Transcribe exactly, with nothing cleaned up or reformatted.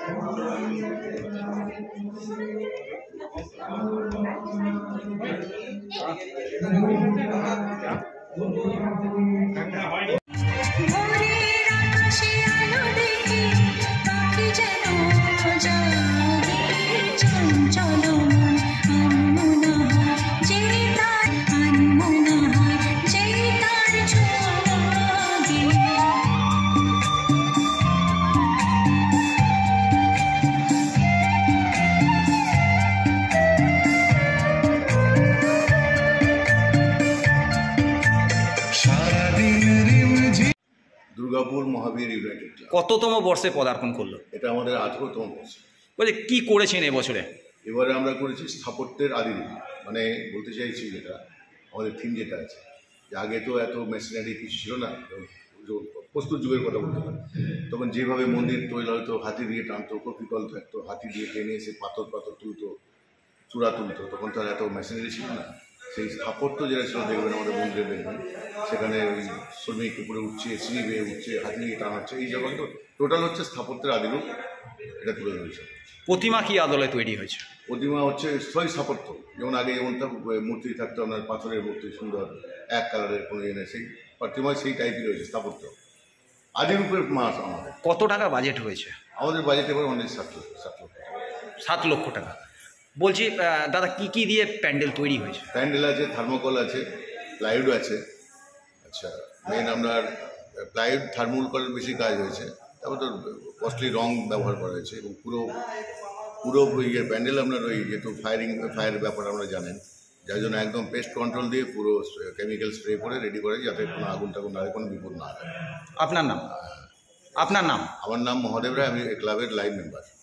দুর্গাপুর মহাবীর United club কততম বর্ষে পদার্পণ করলো? এটা আমাদের আঠারোতম বর্ষ। বলছে কি করেছেন এবছরে? এবারে আমরা করেছি স্থাপত্যের আদিম, মানে বলতে চাইছি যেটা আমাদের থিম যেটা আছে, যে আগে তো এত মেশিনারি কিছু ছিল না, প্রস্তুত যুগের কথা বলতে পারি। তখন যেভাবে মন্দির তৈরি হতো, হাতি দিয়ে টানতো, কপিকল থাকতো, হাতি দিয়ে টেনে এসে পাথর পাথর তুলতো, চূড়া তুলতো, তখন তো আর এত মেশিনারি ছিল না। সেই স্থাপত্য যেটা ছিল দেখবেন আমাদের মন্দিরে দেখবেন, সেখানে ওই শ্রমিক উপরে উঠছে, সিঁড়ি বেয়ে উঠছে, হাতি দিয়ে টানাচ্ছে, এই জায়গা তো টোটাল হচ্ছে স্থাপত্যের আদিরূপ এটা তুলে ধরেছে। প্রতিমা কি আদলে তৈরি হয়েছে? প্রতিমা হচ্ছে স্থয়ী স্থাপত্য, যেমন আগে যেমন মূর্তি থাকতো আপনার পাথরের মূর্তি, সুন্দর এক কালারের কোনো ইয়ে নেই, সেই প্রতিমা সেই টাইপই রয়েছে স্থাপত্য, আদিরূপের মাস। আমাদের কত টাকা বাজেট হয়েছে? আমাদের বাজেট এবার অনেক সাত লক্ষ সাত লক্ষ সাত লক্ষ টাকা। বলছি দাদা কি কি দিয়ে প্যান্ডেল তৈরি হয়েছে? প্যান্ডেল আছে, থার্মোকল আছে, প্লাইউড আছে। আচ্ছা, মেন আপনার প্লাইউড থার্মোকলের বেশি কাজ হয়েছে, তারপর তো কস্টলি রং ব্যবহার করা হয়েছে, এবং পুরো পুরো ইয়ে প্যান্ডেল আপনার ওই যেহেতু ফায়ারিং ফায়ারের ব্যাপার আমরা জানেন, যার জন্য একদম পেস্ট কন্ট্রোল দিয়ে পুরো কেমিক্যাল স্প্রে করে রেডি করে, যাতে কোনো আগুন টাগুন না হয়, কোনো বিপদ না হয়। আপনার নাম? আপনার নাম? আমার নাম মহাদেব রায়, আমি ক্লাবের লাইভ মেম্বার।